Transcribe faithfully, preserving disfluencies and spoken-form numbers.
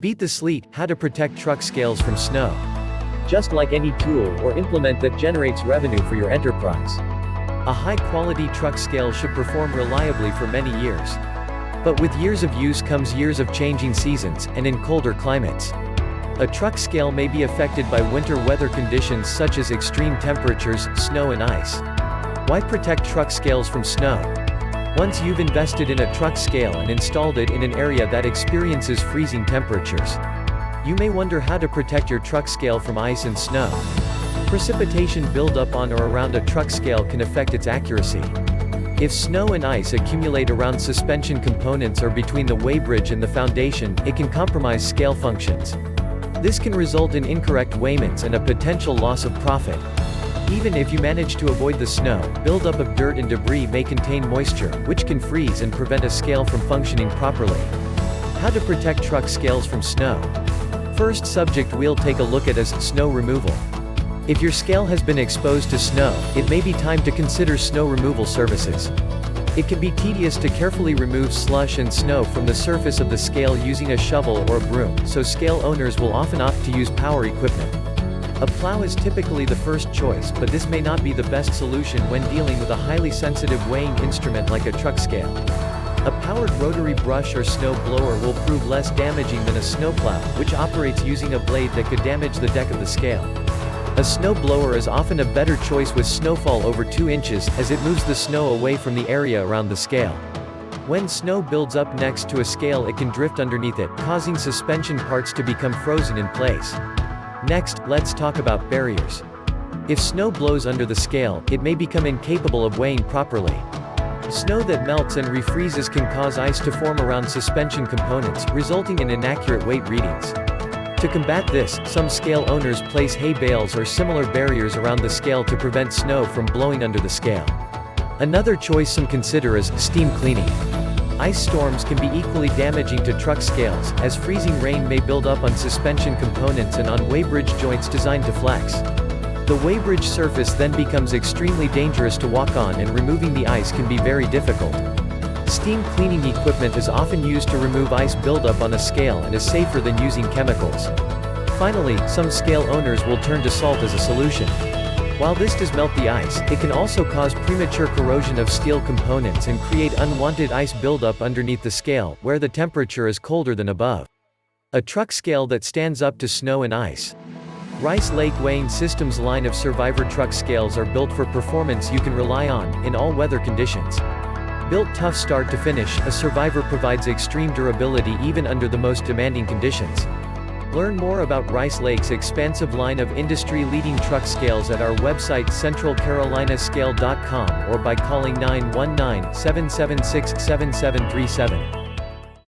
Beat the sleet, how to protect truck scales from snow. Just like any tool or implement that generates revenue for your enterprise, a high-quality truck scale should perform reliably for many years. But with years of use comes years of changing seasons, and in colder climates, a truck scale may be affected by winter weather conditions such as extreme temperatures, snow and ice. Why protect truck scales from snow? Once you've invested in a truck scale and installed it in an area that experiences freezing temperatures, you may wonder how to protect your truck scale from ice and snow. Precipitation buildup on or around a truck scale can affect its accuracy. If snow and ice accumulate around suspension components or between the weighbridge and the foundation, it can compromise scale functions. This can result in incorrect weighments and a potential loss of profit. Even if you manage to avoid the snow, buildup of dirt and debris may contain moisture, which can freeze and prevent a scale from functioning properly. How to protect truck scales from snow? First subject we'll take a look at is snow removal. If your scale has been exposed to snow, it may be time to consider snow removal services. It can be tedious to carefully remove slush and snow from the surface of the scale using a shovel or a broom, so scale owners will often opt to use power equipment. A plow is typically the first choice, but this may not be the best solution when dealing with a highly sensitive weighing instrument like a truck scale. A powered rotary brush or snow blower will prove less damaging than a snowplow, which operates using a blade that could damage the deck of the scale. A snow blower is often a better choice with snowfall over two inches, as it moves the snow away from the area around the scale. When snow builds up next to a scale, it can drift underneath it, causing suspension parts to become frozen in place. Next, let's talk about barriers. If snow blows under the scale, it may become incapable of weighing properly. Snow that melts and refreezes can cause ice to form around suspension components, resulting in inaccurate weight readings. To combat this, some scale owners place hay bales or similar barriers around the scale to prevent snow from blowing under the scale. Another choice some consider is steam cleaning. Ice storms can be equally damaging to truck scales, as freezing rain may build up on suspension components and on weighbridge joints designed to flex. The weighbridge surface then becomes extremely dangerous to walk on, and removing the ice can be very difficult. Steam cleaning equipment is often used to remove ice buildup on a scale and is safer than using chemicals. Finally, some scale owners will turn to salt as a solution. While this does melt the ice, it can also cause premature corrosion of steel components and create unwanted ice buildup underneath the scale, where the temperature is colder than above. A truck scale that stands up to snow and ice. Rice Lake Weighing Systems line of Survivor truck scales are built for performance you can rely on, in all weather conditions. Built tough start to finish, a Survivor provides extreme durability even under the most demanding conditions. Learn more about Rice Lake's expansive line of industry-leading truck scales at our website central carolina scale dot com or by calling nine one nine, seven seven six, seven seven three seven.